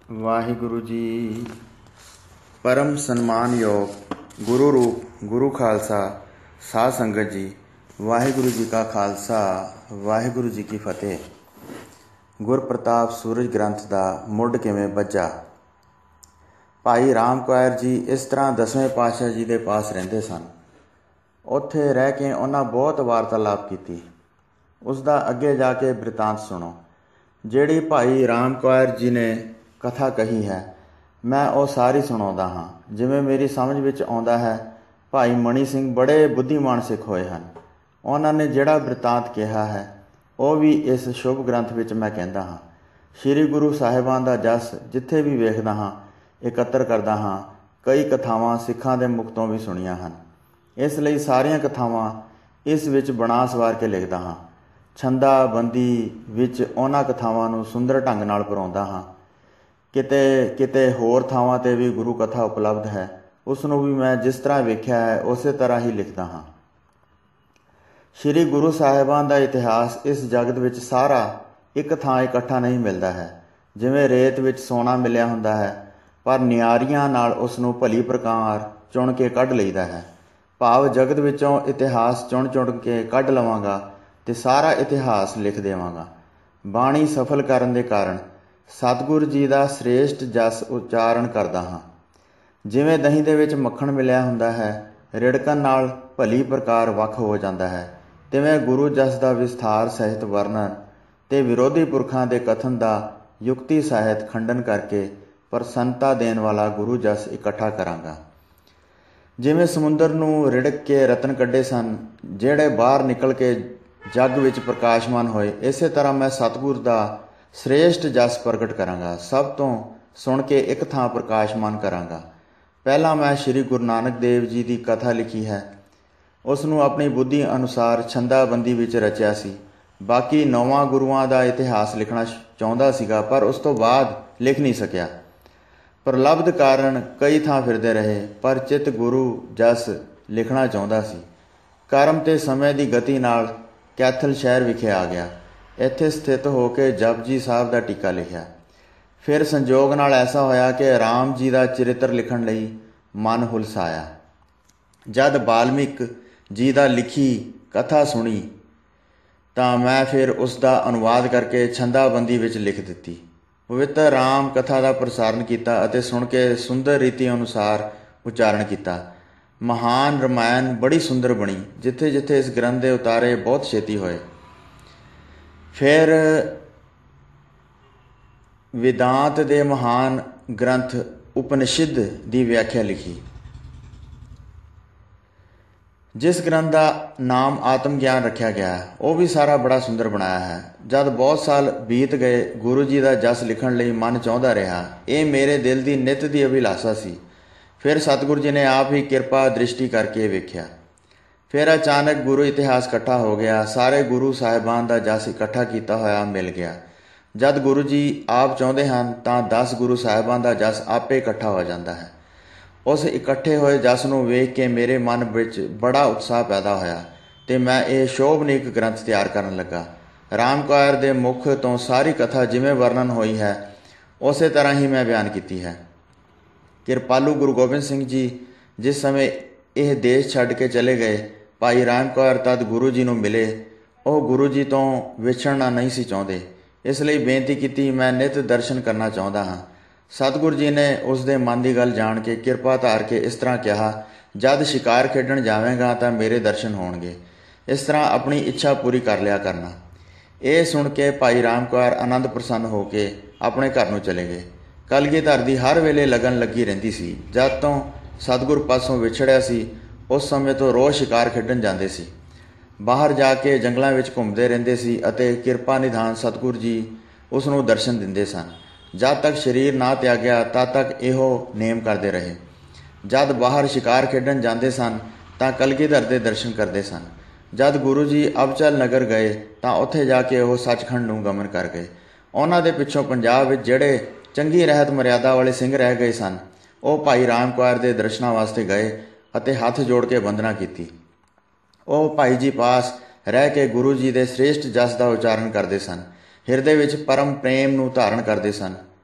ਵਾਹਿਗੁਰੂ ਜੀ। परम सन्मानयोग गुरु रूप गुरु खालसा साध संगत जी, वाहिगुरू जी का खालसा वाहिगुरू जी की फतेह। गुर प्रताप सूरज ग्रंथ का मुੱਢ किवें ਬੱਝਾ। भाई राम कौर जी इस तरह 10वें पातशाह जी के पास रहिंदे सन। उत्थे रह के उन्हां बहुत वार्तालाप की। उसका अगे जाके बिरतांत सुनो। जिहड़ी भाई राम कौर जी ने कथा कही है, मैं वो सारी सुणाउंदा हाँ जिवें मेरी समझ विच आउंदा है। भाई मणि सिंह बड़े बुद्धिमान सिख होए हन। उन्होंने जिहड़ा बिरतांत कहा है वह भी इस शुभ ग्रंथ विच मैं कहंदा हाँ। श्री गुरु साहिबान दा जस जिथे भी वेखदा हाँ, एकत्र करदा हाँ। कई कथावां सिखां दे मुख तों भी सुणीआं हन। इसलिए सारियां कथावां इस विच बना सवार के लिखदा हाँ। छंदा बंदी विच उन्हां कथावां नूं सुंदर ढंग नाल परोंदा हाँ। किते किते होर थावां ते भी गुरु कथा उपलब्ध है, उसनूं भी मैं जिस तरह वेख्या है उस तरह ही लिखदा हाँ। श्री गुरु साहिबान दा इतिहास इस जगत विच सारा एक थां इकट्ठा नहीं मिलता है। जिवें रेत विच सोना मिलिया हुंदा है, पर नियारियां नाल उसनूं भली प्रकार चुण के कढ लईदा है। भाव जगत विचों इतिहास चुण चुण के कढ लवांगा ते सारा इतिहास लिख देवांगा। बाणी सफल करन दे कारण सतगुरु जी का श्रेष्ठ जस उच्चारण करदा हाँ। जिवें दही दे विच मक्खण मिलिया हुंदा है, रिड़कन नाल भली प्रकार वख हो जाता है, तिवें गुरु जस का विस्तार सहित वर्णन ते विरोधी पुरखां दे कथन का युक्ति सहित खंडन करके प्रसन्नता देण वाला गुरु जस इकट्ठा करांगा। जिवें समुंदर नूं रिड़क के रतन कड्ढे सन, जिहड़े बाहर निकल के जग विच प्रकाशमान होए, इसे तरह मैं सतगुर दा श्रेष्ठ जस प्रगट करांगा। सब तो सुन के एक थां प्रकाशमान करांगा। पहला मैं श्री गुरु नानक देव जी की कथा लिखी है। उसनूं अपनी बुद्धि अनुसार छंदाबंदी विच रचिया सी। बाकी 9 गुरुआं का इतिहास लिखना चाहुंदा सीगा, पर उस तो बाद लिख नहीं सकिया। प्रलब्ध कारण कई थां फिरदे रहे, पर चित गुरु जस लिखना चाहुंदा सी। कर्म ते समय की गति नाल कैथल शहर विखे आ गया। ਇੱਥੇ स्थित होके जपजी साहब का टीका लिखिया। फिर संजोग नाल ऐसा होया कि राम जी का चरित्र लिखण लई मन हुलसाया। जद वाल्मीक जी का लिखी कथा सुनी तां मैं फिर उसका अनुवाद करके छंदाबंदी विच लिख दिती। पवित्र राम कथा का प्रसारण किया अते सुन के सुंदर रीति अनुसार उच्चारण किया। महान रमायण बड़ी सुंदर बनी। जिथे जिथे इस ग्रंथ के उतारे बहुत छेती होए। फिर वेदांत दे महान ग्रंथ उपनिषद की व्याख्या लिखी। जिस ग्रंथ का नाम आत्म ज्ञान रखा गया है, वह भी सारा बड़ा सुंदर बनाया है। जब बहुत साल बीत गए, गुरु जी का जस लिखण लई मन चाहुंदा रहा। ये मेरे दिल की नित की अभिलाषा सी। फिर सतगुरु जी ने आप ही कृपा दृष्टि करके वेख्या। फिर अचानक गुरु इतिहास इकट्ठा हो गया। सारे गुरु साहिबान का जस इकट्ठा किया होया मिल गया। जद गुरु जी आप चाहते हैं तो 10 गुरु साहिबान का जस आपे इकट्ठा हो जाता है। उस इकट्ठे होए जस नूं वेख के मेरे मन विच बड़ा उत्साह पैदा होया ते मैं ये शोभनीक ग्रंथ तैयार करन लगा। राम कौर दे मुख तो सारी कथा जिवें वर्णन हुई है उस तरह ही मैं बयान की है। कृपालू गुरु गोबिंद सिंह जी जिस समय यह देश छड्ड के चले गए, भाई राम कौर तद गुरु जी नूं मिले। वह गुरु जी तो विछड़ना नहीं सी चाहते, इसलिए बेनती की मैं नित दर्शन करना चाहता हाँ। सतगुरु जी ने उसके मन की गल जान के किरपा धार के इस तरह कहा, जद शिकार खेडण जावेगा तो मेरे दर्शन होणगे। इस तरह अपनी इच्छा पूरी कर लिया करना। ये सुन के भाई राम कौर आनंद प्रसन्न होके अपने घर नूं चले गए। कलगीधर दी हर वेले लगन लगी रहिंदी सी। जद तो सतगुरु पासों विछड़िया सी, उस समय तो रोज़ शिकार खेडण जांदे सी। बाहर जाके जंगलों में घूमते रहंदे सी अते किरपा निधान सतगुरु जी उसनूं दर्शन दिंदे सन। जद तक शरीर ना त्यागया तद तक इहो नेम करते रहे। जद बाहर शिकार खेडण जांदे सन तां कलगीधर दे दर्शन करते सन। जद गुरु जी अबचल नगर गए तां उत्थे जाके वो सचखंड नूं गमन कर गए। उन्हां दे पिछों पंजाब विच जिहड़े चंगी रहत मर्यादा वाले सिंह रह गए सन, वो भाई राम कौर दे दर्शनां वास्ते गए अते हथ जोड़ के वंदना की। वह भाई जी पास रह के गुरु जी के श्रेष्ठ जस का उच्चारण करते सन। हिरदे विच परम प्रेम नूं धारण करते सन।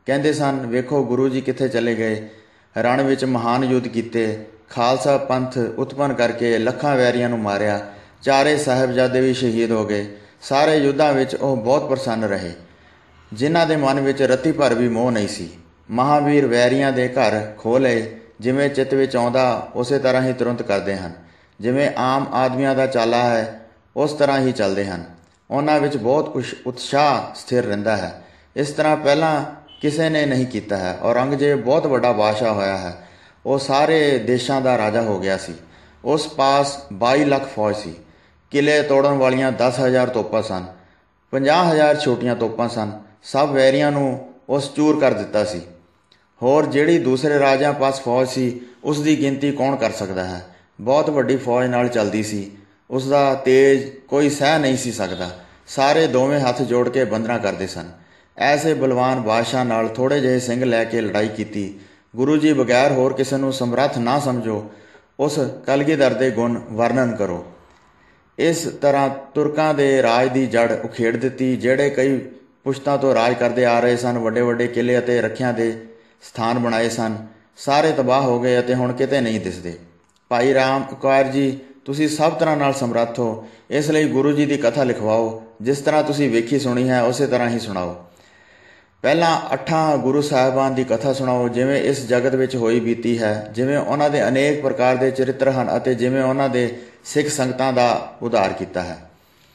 ਕਹਿੰਦੇ ਸਨ, ਵੇਖੋ ਗੁਰੂ ਜੀ ਕਿੱਥੇ ਚਲੇ ਗਏ। ਰਣ ਵਿੱਚ ਮਹਾਨ ਯੁੱਧ ਕੀਤੇ, ਖਾਲਸਾ ਪੰਥ ਉਤਪੰਨ ਕਰਕੇ ਲੱਖਾਂ ਵੈਰੀਆਂ ਨੂੰ ਮਾਰਿਆ, ਚਾਰੇ ਸਾਹਿਬਜ਼ਾਦੇ ਵੀ ਸ਼ਹੀਦ ਹੋ ਗਏ। ਸਾਰੇ ਯੁੱਧਾਂ ਵਿੱਚ ਉਹ ਬਹੁਤ ਪ੍ਰਸੰਨ ਰਹੇ, ਜਿਨ੍ਹਾਂ ਦੇ ਮਨ ਵਿੱਚ ਰੱਤੀ ਭਰ ਵੀ ਮੋਹ ਨਹੀਂ ਸੀ। ਮਹਾਂਵੀਰ ਵੈਰੀਆਂ ਦੇ ਘਰ ਖੋਹ ਲਏ, ਜਿਵੇਂ ਚਿੱਤ ਵਿੱਚ ਆਉਂਦਾ ਉਸੇ ਤਰ੍ਹਾਂ ਹੀ ਤੁਰੰਤ ਕਰਦੇ ਹਨ। ਜਿਵੇਂ ਆਮ ਆਦਮੀਆਂ ਦਾ ਚਾਲਾ ਹੈ ਉਸ ਤਰ੍ਹਾਂ ਹੀ ਚੱਲਦੇ ਹਨ। ਉਹਨਾਂ ਵਿੱਚ ਬਹੁਤ ਉਤਸ਼ਾਹ ਸਥਿਰ ਰਹਿੰਦਾ ਹੈ। ਇਸ ਤਰ੍ਹਾਂ ਪਹਿਲਾਂ ਕਿਸੇ ਨੇ ਨਹੀਂ ਕੀਤਾ ਹੈ। ਔਰੰਗਜ਼ੇਬ ਬਹੁਤ ਵੱਡਾ ਬਾਦਸ਼ਾਹ ਹੋਇਆ ਹੈ। ਉਹ ਸਾਰੇ ਦੇਸ਼ਾਂ ਦਾ ਰਾਜਾ ਹੋ ਗਿਆ ਸੀ। ਉਸ ਪਾਸ 22 ਲੱਖ ਫੌਜ ਸੀ। ਕਿਲੇ ਤੋੜਨ ਵਾਲੀਆਂ 10,000 ਤੋਪਾਂ ਸਨ। 50,000 ਛੋਟੀਆਂ ਤੋਪਾਂ ਸਨ। ਸਭ ਵੈਰੀਆਂ ਨੂੰ ਉਸ ਚੂਰ ਕਰ ਦਿੱਤਾ ਸੀ। ਹੋਰ ਜਿਹੜੀ ਦੂਸਰੇ ਰਾਜਿਆਂ ਪਾਸ ਫੌਜ ਸੀ ਉਸ ਦੀ ਗਿਣਤੀ ਕੌਣ ਕਰ ਸਕਦਾ ਹੈ। ਬਹੁਤ ਵੱਡੀ ਫੌਜ ਨਾਲ ਚੱਲਦੀ ਸੀ। ਉਸ ਦਾ ਤੇਜ ਕੋਈ ਸਹਿ ਨਹੀਂ ਸੀ ਸਕਦਾ। ਸਾਰੇ ਦੋਵੇਂ ਹੱਥ ਜੋੜ ਕੇ ਬੰਦਨਾ ਕਰਦੇ ਸਨ। ਐਸੇ ਬਲਵਾਨ ਬਾਦਸ਼ਾਹ ਨਾਲ ਥੋੜ੍ਹੇ ਜਿਹੇ ਸਿੰਘ ਲੈ ਕੇ ਲੜਾਈ ਕੀਤੀ। ਗੁਰੂ ਜੀ ਬਗੈਰ ਹੋਰ ਕਿਸੇ ਨੂੰ ਸਮਰੱਥ ਨਾ ਸਮਝੋ। ਉਸ ਕਲਗੀਧਰ ਦੇ ਗੁਣ ਵਰਣਨ ਕਰੋ। ਇਸ ਤਰ੍ਹਾਂ ਤੁਰਕਾਂ ਦੇ ਰਾਜ ਦੀ ਜੜ ਉਖੇੜ ਦਿੱਤੀ। ਜਿਹੜੇ ਕਈ ਪੁਸ਼ਤਾਂ ਤੋਂ ਰਾਜ ਕਰਦੇ ਆ ਰਹੇ ਸਨ, ਵੱਡੇ ਵੱਡੇ ਕਿਲੇ ਅਤੇ ਰੱਖਿਆਂ ਦੇ ਸਥਾਨ ਬਣਾਏ ਸਨ, ਸਾਰੇ ਤਬਾਹ ਹੋ ਗਏ ਅਤੇ ਹੁਣ ਕਿਤੇ ਨਹੀਂ ਦਿਸਦੇ। ਭਾਈ ਰਾਮ ਕੌਰ ਜੀ, ਤੁਸੀਂ ਸਭ ਤਰ੍ਹਾਂ ਨਾਲ ਸਮਰੱਥ ਹੋ, ਇਸ ਲਈ ਗੁਰੂ ਜੀ ਦੀ ਕਥਾ ਲਿਖਵਾਓ। ਜਿਸ ਤਰ੍ਹਾਂ ਤੁਸੀਂ ਵੇਖੀ ਸੁਣੀ ਹੈ ਉਸੇ ਤਰ੍ਹਾਂ ਹੀ ਸੁਣਾਓ। ਪਹਿਲਾਂ 8 ਗੁਰੂ ਸਾਹਿਬਾਨ ਦੀ ਕਥਾ ਸੁਣਾਓ, ਜਿਵੇਂ ਇਸ ਜਗਤ ਵਿੱਚ ਹੋਈ ਬੀਤੀ ਹੈ, ਜਿਵੇਂ ਉਹਨਾਂ ਦੇ ਅਨੇਕ ਪ੍ਰਕਾਰ ਦੇ ਚਰਿੱਤਰ ਹਨ ਅਤੇ ਜਿਵੇਂ ਉਹਨਾਂ ਦੇ ਸਿੱਖ ਸੰਗਤਾਂ ਦਾ ਉਧਾਰ ਕੀਤਾ ਹੈ।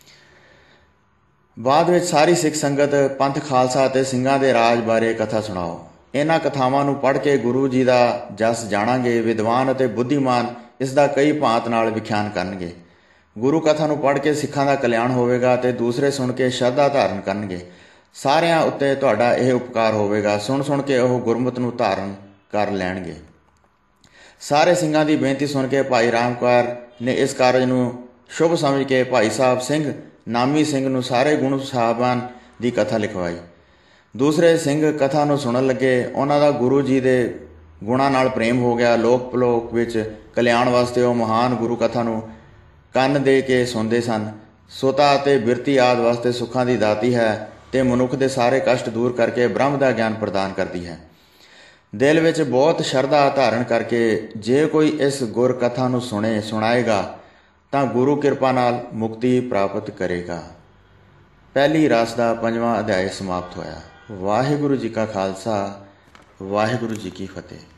ਬਾਅਦ ਵਿੱਚ ਸਾਰੀ ਸਿੱਖ ਸੰਗਤ ਪੰਥ ਖਾਲਸਾ ਅਤੇ ਸਿੰਘਾਂ ਦੇ ਰਾਜ ਬਾਰੇ ਕਥਾ ਸੁਣਾਓ। ਇਹਨਾਂ ਕਥਾਵਾਂ ਨੂੰ ਪੜ੍ਹ ਕੇ ਗੁਰੂ ਜੀ ਦਾ ਜਸ ਜਾਣਾਂਗੇ। ਵਿਦਵਾਨ ਅਤੇ ਬੁੱਧੀਮਾਨ ਇਸ ਦਾ ਕਈ ਭਾਂਤ ਨਾਲ ਵਿਖਿਆਨ ਕਰਨਗੇ। ਗੁਰੂ ਕਥਾ ਨੂੰ ਪੜ੍ਹ ਕੇ ਸਿੱਖਾਂ ਦਾ ਕਲਿਆਣ ਹੋਵੇਗਾ ਅਤੇ ਦੂਸਰੇ ਸੁਣ ਕੇ ਸ਼ਰਧਾ ਧਾਰਨ ਕਰਨਗੇ। ਸਾਰਿਆਂ ਉੱਤੇ ਤੁਹਾਡਾ ਇਹ ਉਪਕਾਰ ਹੋਵੇਗਾ। ਸੁਣ ਸੁਣ ਕੇ ਉਹ ਗੁਰਮਤਿ ਨੂੰ ਧਾਰਨ ਕਰ ਲੈਣਗੇ। ਸਾਰੇ ਸਿੰਘਾਂ ਦੀ ਬੇਨਤੀ ਸੁਣ ਕੇ ਭਾਈ ਰਾਮ ਕੌਰ ਨੇ ਇਸ ਕਾਰਜ ਨੂੰ ਸ਼ੁਭ ਸਮਝ ਕੇ ਭਾਈ ਸਾਹਿਬ ਸਿੰਘ ਨਾਮੀ ਸਿੰਘ ਨੂੰ ਸਾਰੇ ਗੁਰੂ ਸਾਹਿਬਾਨ ਦੀ ਕਥਾ ਲਿਖਵਾਈ। ਦੂਸਰੇ ਸਿੰਘ ਕਥਾ ਨੂੰ ਸੁਣਨ ਲੱਗੇ। ਉਹਨਾਂ ਦਾ ਗੁਰੂ ਜੀ ਦੇ ਗੁਣਾਂ ਨਾਲ ਪ੍ਰੇਮ ਹੋ ਗਿਆ। ਲੋਕ ਪਲੋਕ ਵਿੱਚ ਕਲਿਆਣ ਵਾਸਤੇ ਉਹ ਮਹਾਨ ਗੁਰੂ ਕਥਾ ਨੂੰ ਕੰਨ ਦੇ ਕੇ ਸੁਣਦੇ ਸਨ। ਸੋਤਾ ਅਤੇ ਬਿਰਤੀ ਆਦਿ ਵਾਸਤੇ ਸੁੱਖਾਂ ਦੀ ਦਾਤੀ ਹੈ ਤੇ ਮਨੁੱਖ ਦੇ ਸਾਰੇ ਕਸ਼ਟ ਦੂਰ ਕਰਕੇ ਬ੍ਰਹਮ ਦਾ ਗਿਆਨ ਪ੍ਰਦਾਨ ਕਰਦੀ ਹੈ। ਦਿਲ ਵਿੱਚ ਬਹੁਤ ਸ਼ਰਧਾ ਧਾਰਨ ਕਰਕੇ ਜੇ ਕੋਈ ਇਸ ਗੁਰ ਕਥਾ ਨੂੰ ਸੁਣਾਏਗਾ ਤਾਂ ਗੁਰੂ ਕਿਰਪਾ ਨਾਲ ਮੁਕਤੀ ਪ੍ਰਾਪਤ ਕਰੇਗਾ। ਪਹਿਲੀ ਰਸ ਦਾ 5ਵਾਂ ਅਧਿਆਇ ਸਮਾਪਤ ਹੋਇਆ। ਵਾਹਿਗੁਰੂ ਜੀ ਕਾ ਖਾਲਸਾ, ਵਾਹਿਗੁਰੂ ਜੀ ਕੀ ਫਤਿਹ।